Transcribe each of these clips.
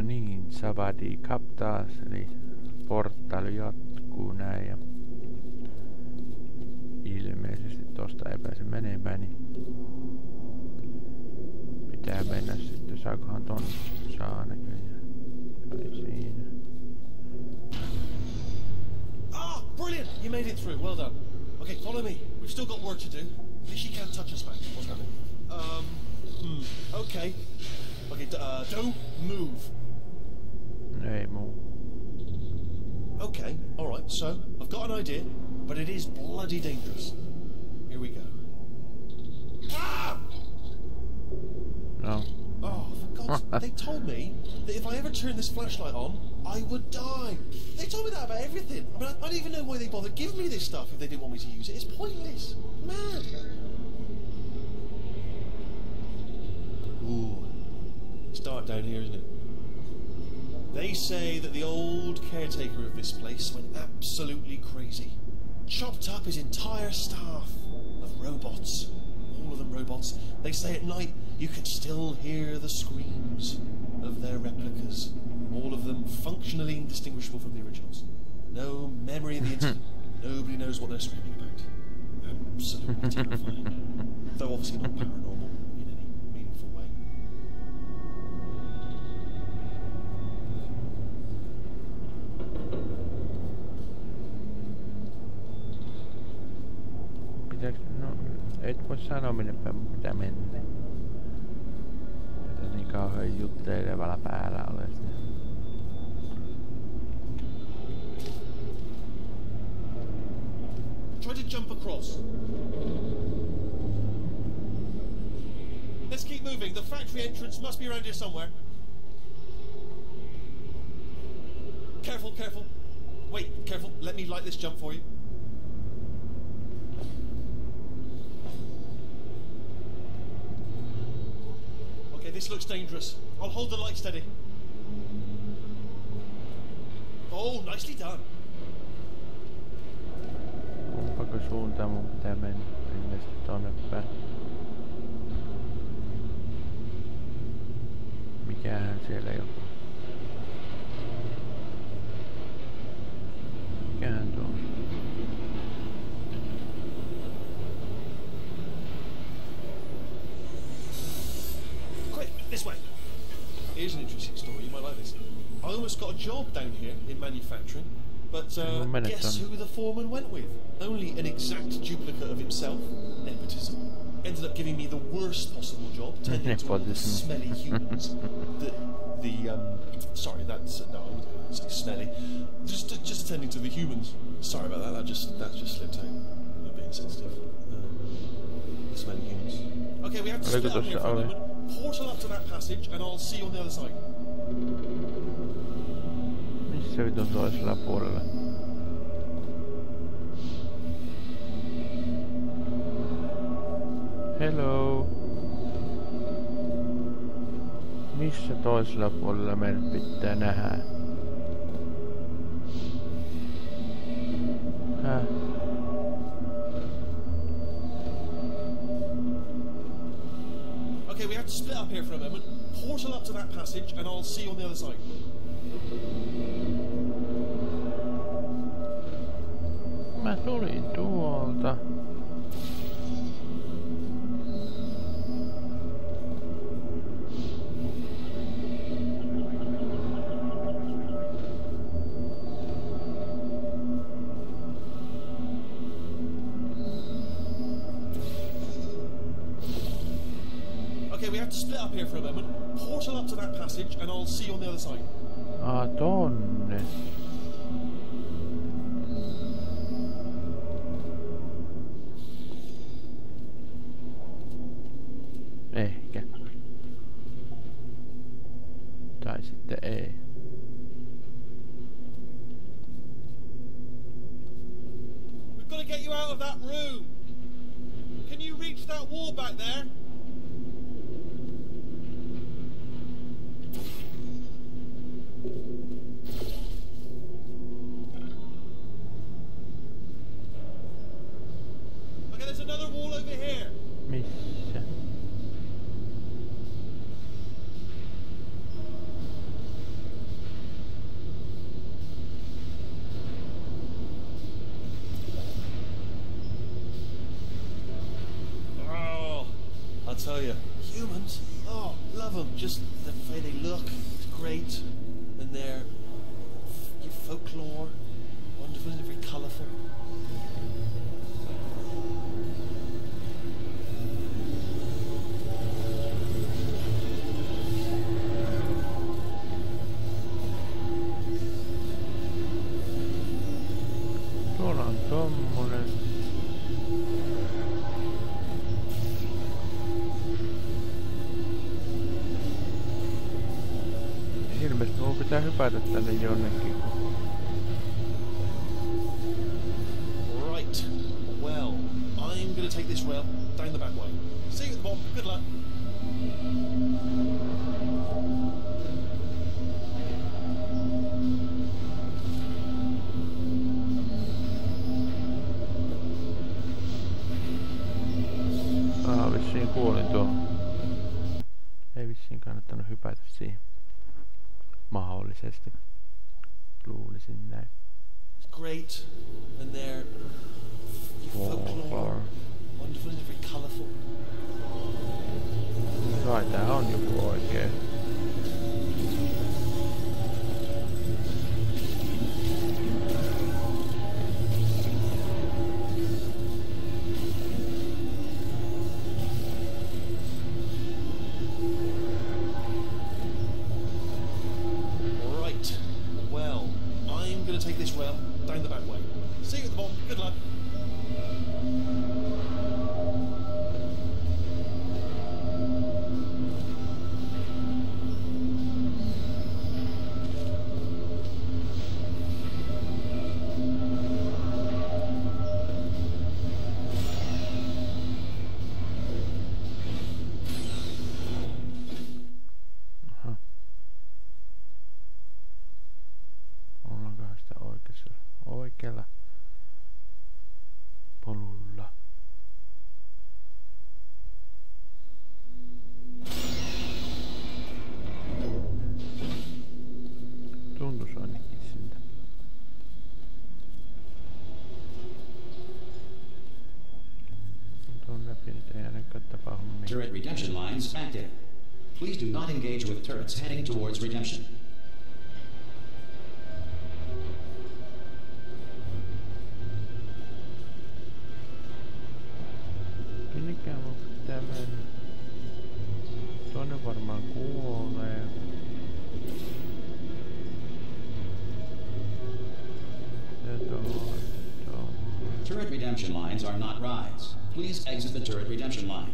niin, Savadi Cup taas, eli portaali jatkuu näin ja ilmeisesti tosta ei pääse menemään, niin pitää mennä sitten, saakohan ton saa näköjään. Se oli siinä. Ah, brilliant! You made it through, well done. Okay, follow me. We've still got work to do. At least she can't touch us, man. What's happening? Okay. Okay, don't move. Ei muu. Okay, alright, so, I've got an idea, but it is bloody dangerous. Here we go. Ah! No. Oh, for God's sake, they told me that if I ever turned this flashlight on, I would die. They told me that about everything. I mean, I don't even know why they bothered giving me this stuff if they didn't want me to use it. It's pointless. Mad. Ooh. It's dark down here, isn't it? They say that the old caretaker of this place went absolutely crazy. Chopped up his entire staff of robots. All of them robots. They say at night you can still hear the screams of their replicas. All of them functionally indistinguishable from the originals. No memory of the incident. Nobody knows what they're screaming about. Absolutely terrifying. Though obviously not paranormal in any meaningful way. Pitääkö, no, et voi sanoa minne päin mun pitää mennä. Tätä niin kauhean juttelevalla päällä olet. Try to jump across. Let's keep moving. The factory entrance must be around here somewhere. Careful, careful. Wait, careful. Let me light this jump for you. Okay, this looks dangerous. I'll hold the light steady. Oh, nicely done. Kumpako suuntaan mun pitää mennä? Ilmeisesti tonne päin. Mikähän siellä joku? Mikähän tuo? Quick, this way. Here's an interesting story. You might like this. I almost got a job down here in manufacturing. But guess who the foreman went with? Only an exact duplicate of himself. Nepotism. Ended up giving me the worst possible job, tending to all the smelly humans. Sorry, that's no, I wouldn't say smelly. Just attending to the humans. Sorry about that. That just slipped out. I'm a bit insensitive. The smelly humans. Okay, we have to split up here for a moment. Portal up to that passage, and I'll see you on the other side. Missä vitun toisella puolella? Hello. Missä toisella puolella meidän pitää nähdä? Häh? Okay, we have to split up here for a moment. Portal up to that passage, and I'll see you on the other side. Mä tulin tuolta. Okay, we have to split up here for a moment. Portal up to that passage, and I'll see you on the other side. Tonne. Ehkä. Tai sitten ei. We've got to get you out of that room. Can you reach that wall back there? Okay, there's another wall over here. Missä? just the way they look is great, and their folklore, wonderful and very colourful. Tuolla on tommonen. Ilmeisesti mun pitää hypätä tänne jonnekin. Right. Well, I'm gonna take this rail down the back way. See you at the bottom. Good luck. Vissiin kuolin tuohon. Ei vissiin kannattanut hypätä siihen. Mahdollisesti. Luulisin näin. Great, and their folklore, wonderful and very colourful. Kai tää on joku oikee. Right. Well, I'm gonna take this rail down the back way. See you at the bottom. Good luck. Aha. Ollaankohan sitä oikealla polulla? Tuntuisi ainakin siltä. Tuon läpi nyt ei ainakaan tapahdu mitään. Turret redemption lines active. Please do not engage with turrets heading towards redemption. Minnekään mun pitää mennä? Tuonne varmaan kuolee. Ja tuohon. Turret redemption lines are not rides. Please exit the turret redemption line.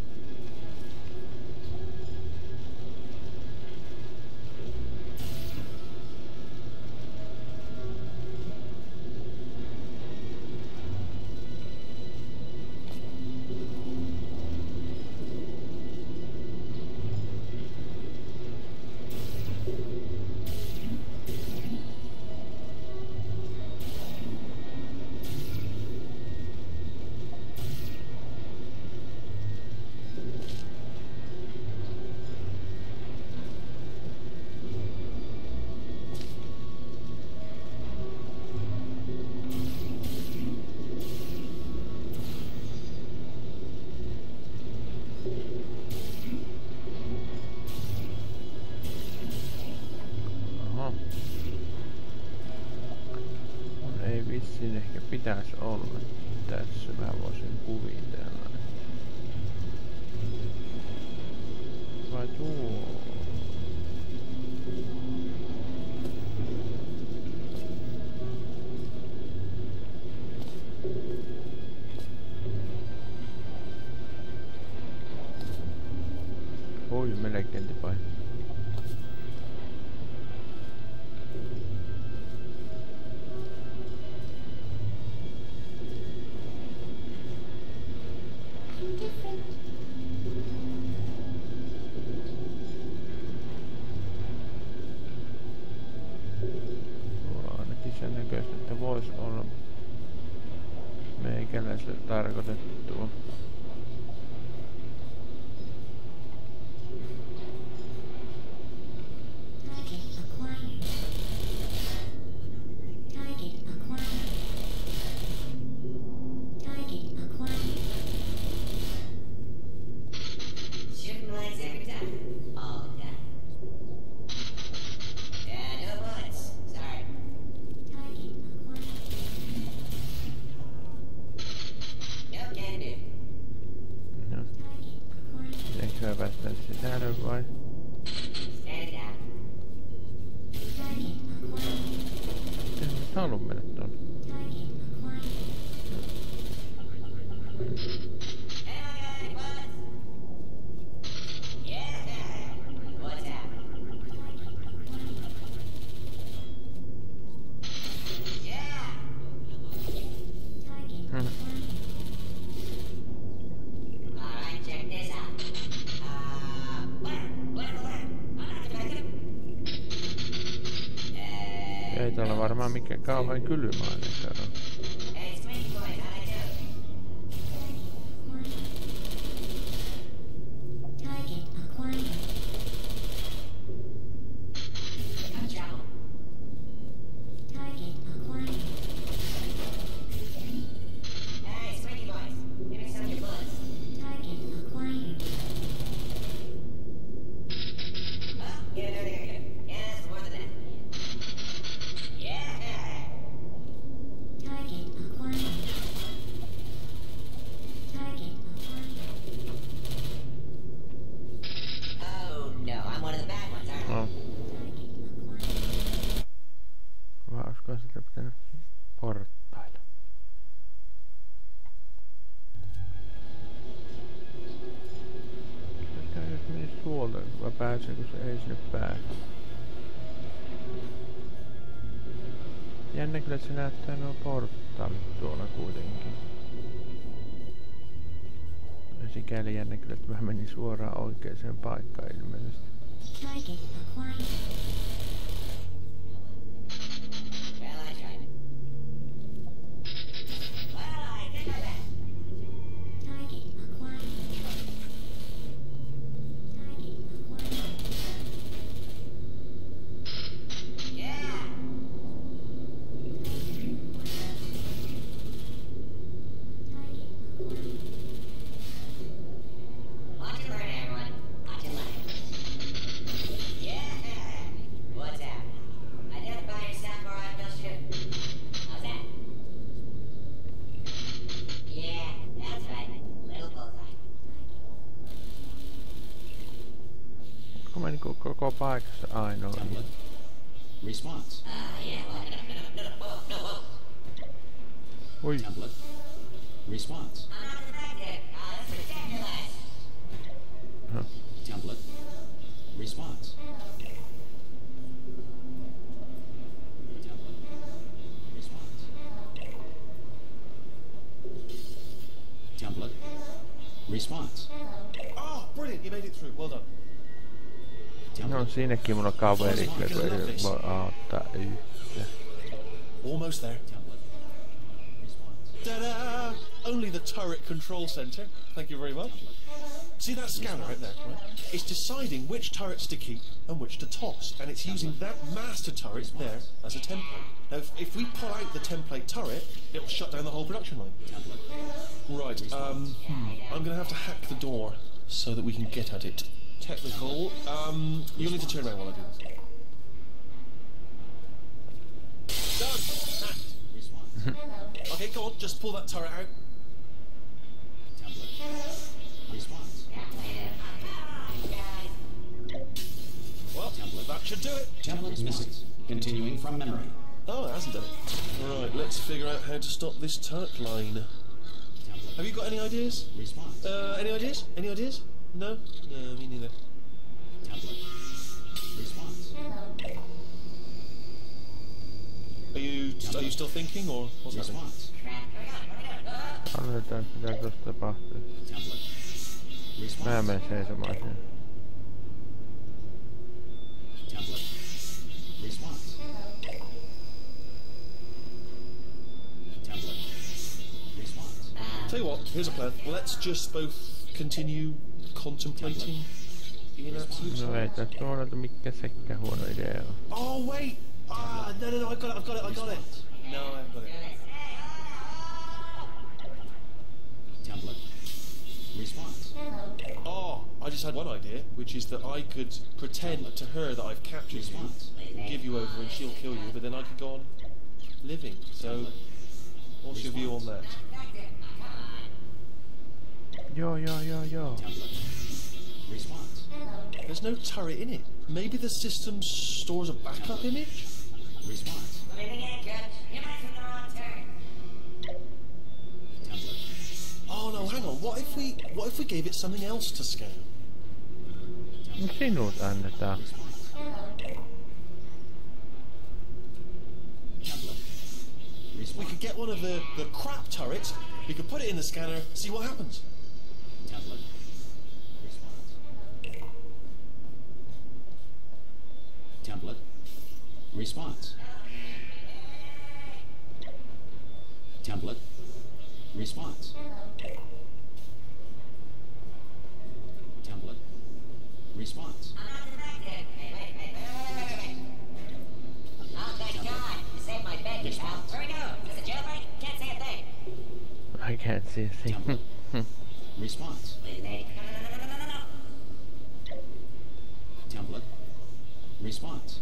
Aha. Mun ei vissiin ehkä pitäisi olla tässä. Mä voisin kuvitella. Vai tuo? Oi, melkein tipain. Tuolla ainakin sen näköistä, että vois olla meikäläiselle tarkoitettua. Ship lights every time. All the time. Ei täällä varmaan mikään kauhean kylmäinen on. Pääseekö se ei sinne pääse? Jännä kyllä, että se näyttää nuo portaalit tuolla kuitenkin. Ja sikäli jännä kyllä, että mä menin suoraan oikeaan paikkaan ilmeisesti. Koko paikassa ainoa. Response. Oi. Template. Response. Template. Response. Template. Response. Oh, brilliant! You made it through. Well done. No siinäkin mulla on kaveri, kun ei voi auttaa yhtään. Almost there. Ta-da! Only the turret control center. Thank you very much. See that scanner right there? Right? It's deciding which turrets to keep and which to toss, and it's using that master turret there as a template. Now, if we pull out the template turret, it'll shut down the whole production line. Right. I'm gonna have to hack the door so that we can get at it. Technical. You'll need to turn around while I do this. Done! Okay, go on, just pull that turret out. Well, that should do it. Template missing. Continuing from memory. Oh, it hasn't done it. Right, let's figure out how to stop this turret line. Have you got any ideas? Any ideas? Any ideas? No? No, me neither. Template. Response. Are you still thinking, or what's happening? Annetaan, mitä tuossa tapahtuu. Mä menen seisomaan sen. Template. Response. Template. Response. Tell you what, here's a plan. Let's just both continue contemplating in absolute No ei silence. tästä ole mikään sekään huono idea on. Oh wait! No, I got it. No, I haven't got it. Template. Response. Oh, I just had one idea, which is that I could pretend to her that I've captured you, give you over, and she'll kill you, but then I could go on living. So, what's your view on that? Joo. Response. There's no turret in it. Maybe the system stores a backup image? Response. Oh no, hang on. What if we gave it something else to scan? Sinut annetaan. We could get one of the crap turrets, we could put it in the scanner, see what happens. Template. Response. Template. Response. Template. Response. Template. Response. Oh, thank God. You saved my bacon, pal. Where we go? Is this a jailbreak? Can't say a thing. I can't see a thing. Template. Response. Please, mate. No. Template. Response.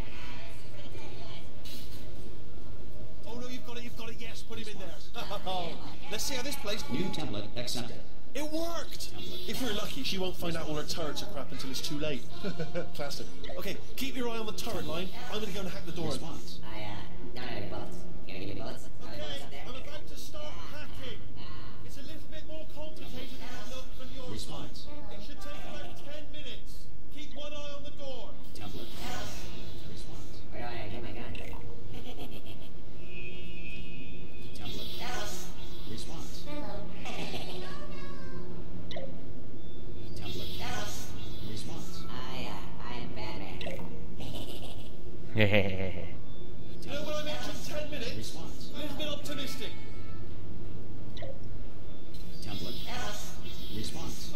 Oh no, you've got it, yes, put him in there. Let's see how this plays. New template accepted. It worked! If we're lucky, she won't find out all her turrets are crap until it's too late. Classic. Okay, keep your eye on the turret line. I'm gonna go and hack the door. Response. I don't have any bullets. You gonna give me bullets? How many bullets up there? I'm about to start hacking. It's a little bit more complicated than it looks from your Response. side. It should take about 10 minutes. Keep one eye on the door. Template. Response. Where do I get my gun? Template. Response. Template. Response. I'm Batman. You know when I mentioned 10 minutes? Response. A little bit optimistic. Template. Response.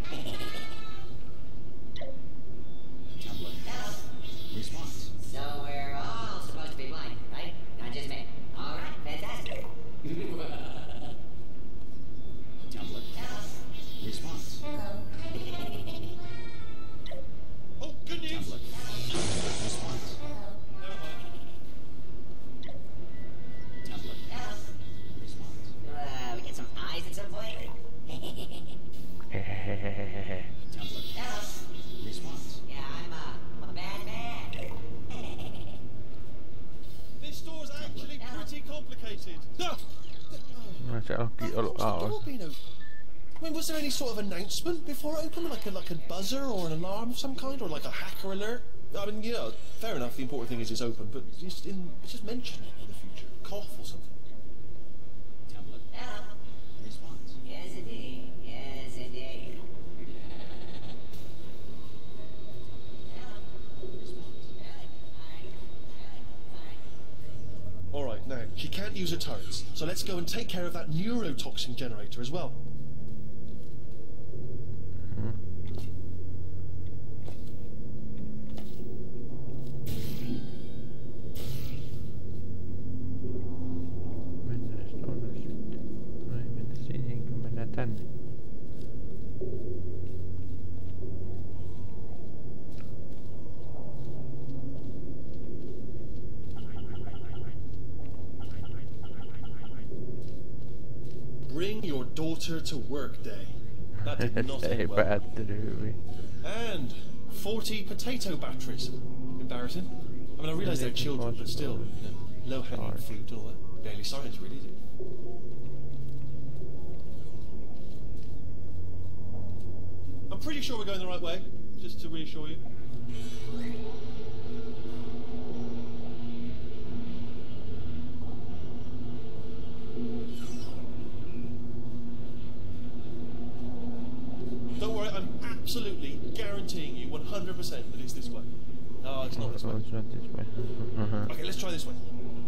Template. Response. So we're all supposed to be blind, right? Not just me. All right, fantastic. Template. Response. Oh, good news. Template. Response. Never mind. Template. Response. We get some eyes at some point? Template. Response. Yeah, I'm a bad man. This door's actually pretty complicated. No! No se onkin ollut What's the door auki. being open? I mean, was there any sort of announcement before it opened? Like a buzzer or an alarm of some kind? Or like a hacker alert? I mean, you know, fair enough, the important thing is it's open, but just mention it in the future. Cough or something. Template. Response. Yes, indeed. Yes, indeed. Alright, now, she can't use her turrets, so let's go and take care of that neurotoxin generator as well. Mennään tonne sitten. No ei mennä siihen, kun mennään tänne. Bring your daughter to work day. That did not Se ei end well. päättynyt hyvin. And 40 potato batteries. Embarrassing. I mean, I realise they're children, but still, you know, low-hanging fruit and all that. Barely science, really, is it? I'm pretty sure we're going the right way, just to reassure you. Don't worry, I'm absolutely guaranteeing you 100% that it's this way. No, it's not this way. It's not this way. Okay, let's try this way.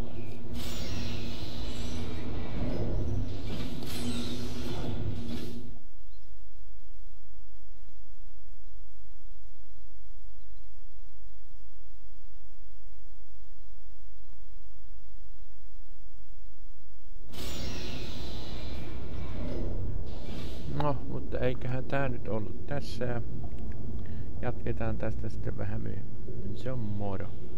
No, mutta eiköhän tää nyt ollut tässä ja jatketaan tästä sitten vähän myöhemmin. Se on moro.